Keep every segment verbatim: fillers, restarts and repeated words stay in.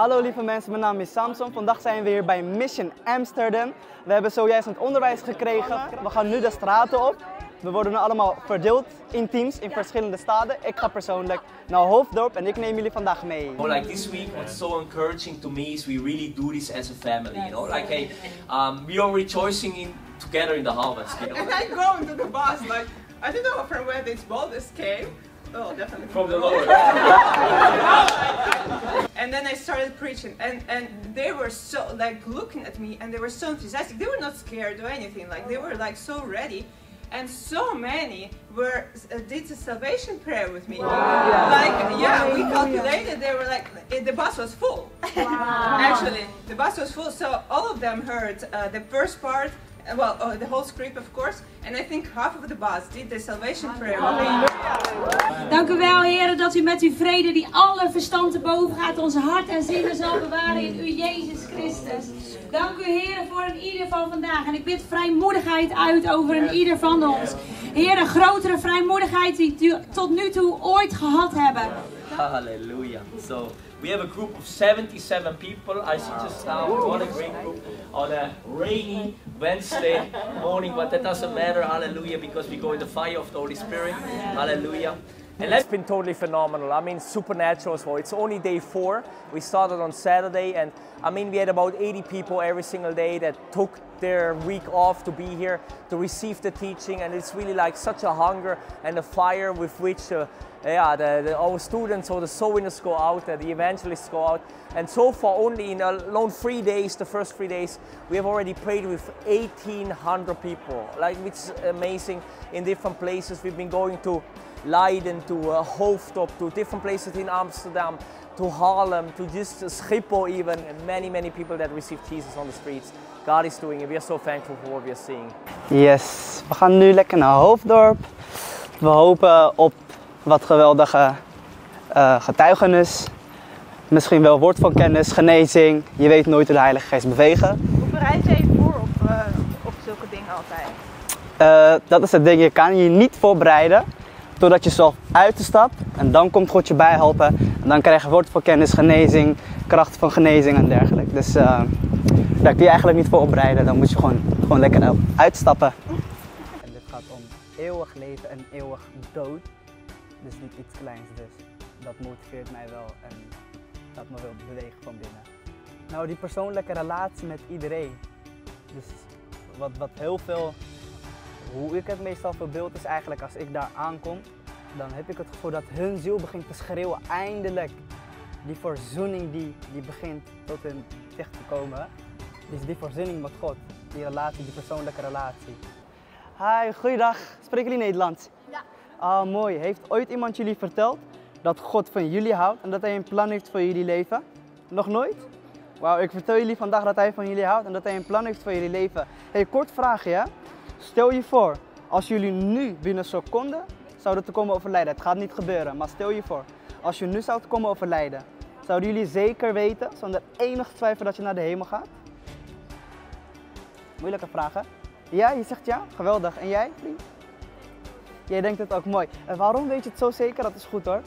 Hallo lieve mensen, mijn naam is Samson. Vandaag zijn we hier bij Mission Amsterdam. We hebben zojuist het onderwijs gekregen. We gaan nu de straten op. We worden nu allemaal verdeeld in teams in verschillende staden. Ik ga persoonlijk naar Hoofddorp en ik neem jullie vandaag mee. Oh, like this week, what's so encouraging to me is we really do this as a family. You know, like hey, um, we are rejoicing in together in the harvest. You know? And I go into the bus like I don't know from where these boulders came. Oh, definitely From the Lord. And then I started preaching, and and they were so like looking at me, and they were so enthusiastic. They were not scared or anything. Like they were like so ready, and so many were uh, did the salvation prayer with me. Wow. Like yeah, we calculated they were like it, the bus was full. Wow. Actually, the bus was full, so all of them heard uh, the first part. Well, uh, the whole script of course, and I think half of the bus did the salvation prayer with me. Dank u wel, heren, dat u met uw vrede die alle verstand te boven gaat onze hart en zinnen zal bewaren in u, Jezus Christus. Dank u, heren, voor een ieder van vandaag. En ik bid vrijmoedigheid uit over een ieder van ons. Heren, grotere vrijmoedigheid die u tot nu toe ooit gehad hebben. Hallelujah. So we have a group of seventy-seven people. I see just now. What a great group on a rainy Wednesday morning, but that doesn't matter. Hallelujah, because we go in the fire of the Holy Spirit. Hallelujah. And it's been totally phenomenal. I mean, supernatural as well. It's only day four. We started on Saturday, and I mean, we had about eighty people every single day that took their week off to be here to receive the teaching, and it's really like such a hunger and a fire with which uh, yeah, the, the, our students or the soul winners go out, uh, the evangelists go out. And so far, only in alone three days, the first three days, we have already prayed with eighteen hundred people. Like, it's amazing in different places. We've been going to Leiden, to uh, Hoofddorp, to different places in Amsterdam, to Harlem, to just uh, Schiphol even, and many, many people that receive Jesus on the streets. God is doing it. We are so thankful for what we are seeing. Yes, we gaan nu lekker naar Hoofddorp. We hopen op wat geweldige uh, getuigenis. Misschien wel woord van kennis, genezing. Je weet nooit hoe de Heilige Geest bewegen. Hoe bereid je even voor op, uh, op zulke dingen altijd? Uh, dat is het ding, je kan je niet voorbereiden totdat je zelf uit te stapt. En dan komt God je bij helpen. En dan krijg je woord van kennis, genezing, kracht van genezing en dergelijke. Dus uh, daar kun je eigenlijk niet voor opbereiden. Dan moet je gewoon, gewoon lekker uitstappen. En dit gaat om eeuwig leven en eeuwig dood. Dus niet iets kleins, dus dat motiveert mij wel en laat me wel bewegen van binnen. Nou, die persoonlijke relatie met iedereen. Dus wat, wat heel veel, hoe ik het meestal verbeeld is eigenlijk als ik daar aankom, dan heb ik het gevoel dat hun ziel begint te schreeuwen, eindelijk. Die verzoening die, die begint tot hun licht te komen. Dus die verzoening met God, die relatie, die persoonlijke relatie. Hi, goeiedag. Spreken jullie Nederlands? Ja. Ah, mooi. Heeft ooit iemand jullie verteld dat God van jullie houdt en dat hij een plan heeft voor jullie leven? Nog nooit? Wauw, ik vertel jullie vandaag dat hij van jullie houdt en dat hij een plan heeft voor jullie leven. Hey, kort vraagje, hè? Stel je voor, als jullie nu binnen seconden zouden te komen overlijden. Het gaat niet gebeuren, maar stel je voor. Als je nu zou komen overlijden, zouden jullie zeker weten, zonder enige twijfel, dat je naar de hemel gaat? Moeilijke vragen. Ja, je zegt ja? Geweldig. En jij, vriend? Jij denkt het ook mooi. En waarom weet je het zo zeker? Dat is goed hoor.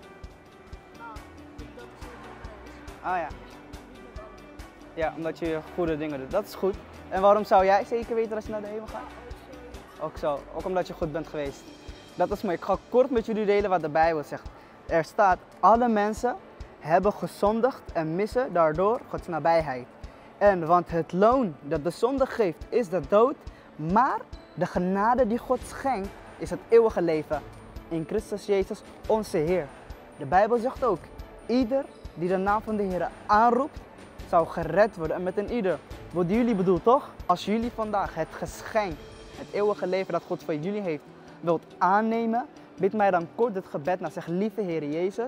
Ah ja. Ja, omdat je goede dingen doet. Dat is goed. En waarom zou jij zeker weten dat je naar de hemel gaat? Ook zo. Ook omdat je goed bent geweest. Dat is mooi. Ik ga kort met jullie delen wat de Bijbel zegt. Er staat, alle mensen hebben gezondigd en missen daardoor Gods nabijheid. En want het loon dat de zonde geeft is de dood, maar de genade die God schenkt is het eeuwige leven in Christus Jezus onze Heer. De Bijbel zegt ook, ieder die de naam van de Heer aanroept, zou gered worden. En met een ieder, wat jullie bedoelt toch? Als jullie vandaag het geschenk, het eeuwige leven dat God voor jullie heeft, wilt aannemen, bid mij dan kort dit gebed na. Zeg, lieve Heer Jezus,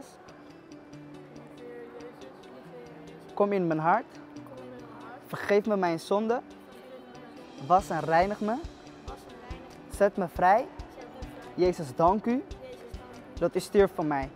kom in mijn hart, vergeef me mijn zonde, was en reinig me, zet me vrij. Jezus, dank u dat u stierf voor mij.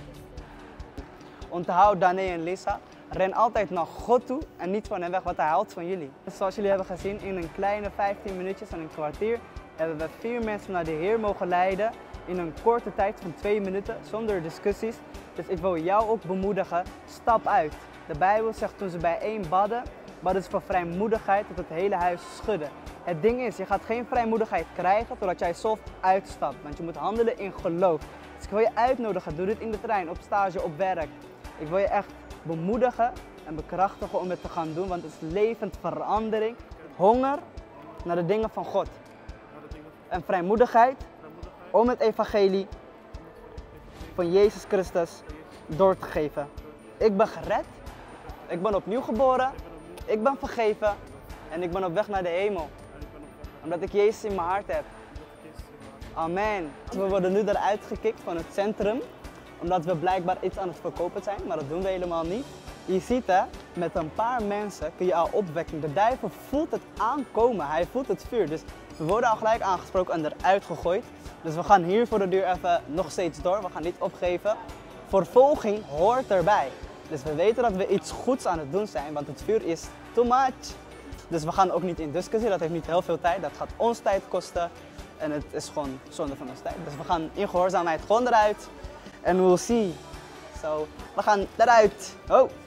Onthoud Dane en Lisa, ren altijd naar God toe en niet van hen weg, wat hij houdt van jullie. Zoals jullie hebben gezien, in een kleine vijftien minuutjes en een kwartier hebben we vier mensen naar de Heer mogen leiden in een korte tijd van twee minuten, zonder discussies. Dus ik wil jou ook bemoedigen, stap uit. De Bijbel zegt toen ze bijeen badden, badden ze voor vrijmoedigheid tot het hele huis schudde. Het ding is, je gaat geen vrijmoedigheid krijgen totdat jij zelf uitstapt. Want je moet handelen in geloof. Dus ik wil je uitnodigen, doe dit in de trein, op stage, op werk. Ik wil je echt bemoedigen en bekrachtigen om het te gaan doen, want het is levend verandering. Honger naar de dingen van God. En vrijmoedigheid om het evangelie van Jezus Christus door te geven. Ik ben gered, ik ben opnieuw geboren, ik ben vergeven en ik ben op weg naar de hemel. Omdat ik Jezus in mijn hart heb. Amen. We worden nu eruit gekikt van het centrum, omdat we blijkbaar iets aan het verkopen zijn, maar dat doen we helemaal niet. Je ziet hè, met een paar mensen kun je al opwekken. De duivel voelt het aankomen, hij voelt het vuur. Dus we worden al gelijk aangesproken en eruit gegooid. Dus we gaan hier voor de deur even nog steeds door, we gaan niet opgeven. Vervolging hoort erbij. Dus we weten dat we iets goeds aan het doen zijn, want het vuur is too much. Dus we gaan ook niet in discussie, dat heeft niet heel veel tijd, dat gaat ons tijd kosten. En het is gewoon zonde van ons tijd. Dus we gaan in gehoorzaamheid gewoon eruit. En we'll see. So, we gaan eruit. Oh.